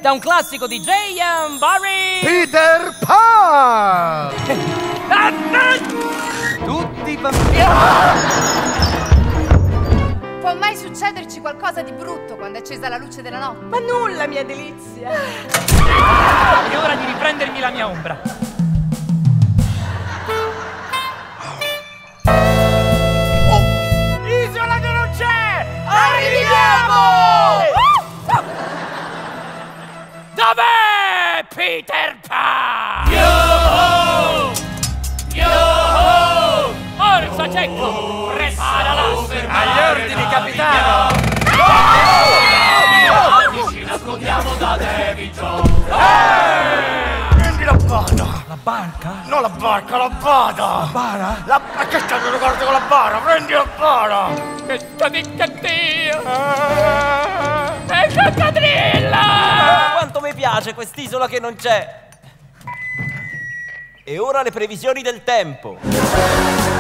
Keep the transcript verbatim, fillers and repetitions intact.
da un classico D J, um, Barry... Peter Pan! Tutti bambini... Può mai succederci qualcosa di brutto quando è accesa la luce della notte? Ma nulla, mia delizia! È ora di riprendermi la mia ombra. Oh. Isola che non c'è! Arriviamo! Dov'è Peter Pan? Yo-ho! Yo-ho! Orso Cecco, prepara l'asse! Agli ordini, capitano! Ci nascondiamo da Davy Jones! Prendi la bada! La barca? No, la barca, la bada! La bara? La... Ma che stai ricordo con la bara? Prendi la bara! Che sto di cattivo! È il coccodrillo! Quanto mi piace quest'isola che non c'è! E ora le previsioni del tempo.